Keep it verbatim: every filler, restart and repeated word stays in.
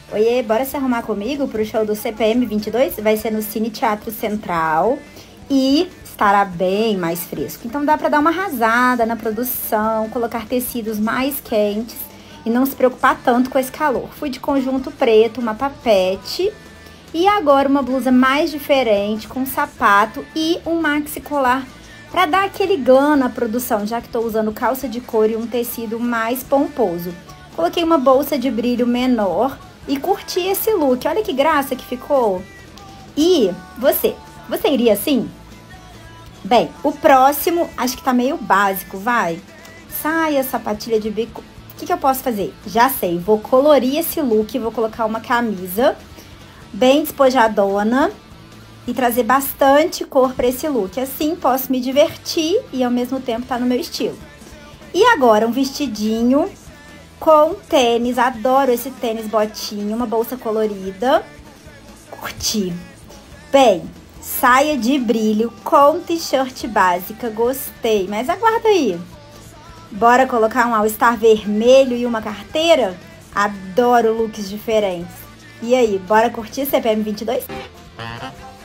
Oiê, bora se arrumar comigo pro show do C P M vinte e dois? Vai ser no Cine Teatro Central e estará bem mais fresco. Então dá pra dar uma arrasada na produção, colocar tecidos mais quentes e não se preocupar tanto com esse calor. Fui de conjunto preto, uma papete e agora uma blusa mais diferente com sapato e um maxi colar para dar aquele glam na produção, já que estou usando calça de couro e um tecido mais pomposo. Coloquei uma bolsa de brilho menor e curti esse look. Olha que graça que ficou. E você? Você iria assim? Bem, o próximo acho que tá meio básico, vai. Saia, sapatilha de bico. O que, que eu posso fazer? Já sei, vou colorir esse look, vou colocar uma camisa bem despojadona e trazer bastante cor para esse look. Assim posso me divertir e ao mesmo tempo tá no meu estilo. E agora um vestidinho com tênis, adoro esse tênis botinho, uma bolsa colorida. Curti. Bem, saia de brilho com t-shirt básica, gostei. Mas aguarda aí. Bora colocar um all-star vermelho e uma carteira? Adoro looks diferentes. E aí, bora curtir C P M vinte e dois?